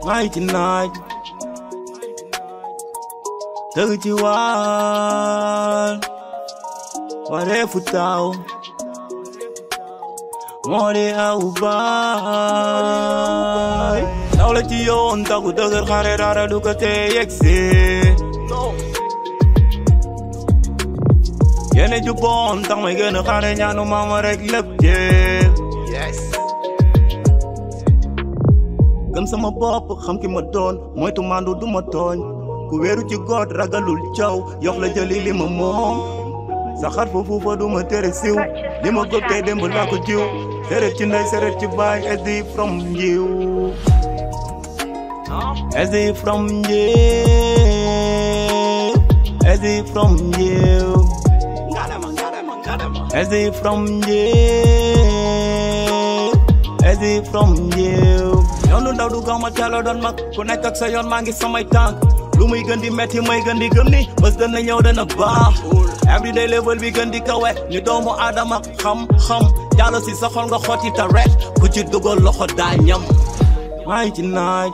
night night tëgg ci waal waree fu taw moo di aw baay daw la ci yoon tagu dëgër xare dara du ko tee yegsi yéene ju bon tax may gën a xare ñaanu maama rek lépp jee gëm sama bopp xam ki ma doon moytu mandu du ma tooñ ku wéeru ci góot ragalul caw yox la jëli li ma moom sa xar foofu fa du ma tere siw li ma góob tey démb laa ko jiw seret ci ndey seret ci baay SD from Ndjiw SD from Ndjiw SD from Ndjiw SD from Ndjiw SD from Ndjiw yoonu ndaw du gaaw ma teeloo doon mag ku nekk ak sa yoon maa ngi samay tànk lu muy gën di metti may gën di gëm ni bés dana ñëw dana baax everyday level bi gën di kawe ni doomu aadama xam-xam jàll si sa xol nga xotti ta ret ku ci dugal loxo daa ñam maa ngi ci naaj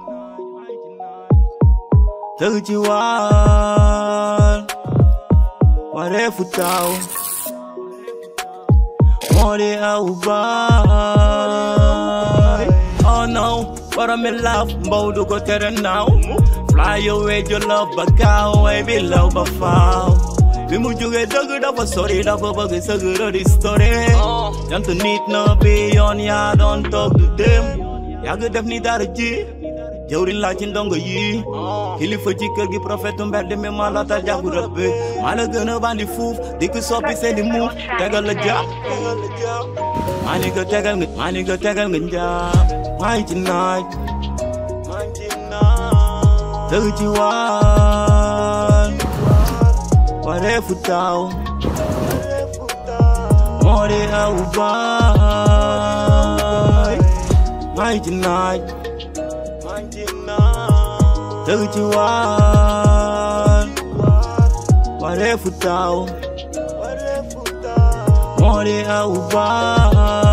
tëgg ci waal waree fu taw moo di aw baay oh no but I'm in love mbaw du ko tere naaw fly away Jolof ba gaaw way bi law ba faaw bi mu jógee dëgg dafa sori dafa bëgg sëgëra di story jant nit na bi yoon yaa doon toog du dem yàgg def ni dara ji jawriñ laa ci ndongo yi kilifa ci kër gi prophète mbedd mi ma la ta jàppu rabbe maa la gën a bandi fuuf di ko soppi seeni muuf tegal la jàpp maa ni ko tegal nga njàpp maa ngi ci naaj tëgg ci waal waree fu taw moo di aw baay maa ngi ci naaj tëgg ci waal waree fu taw moo di aw baay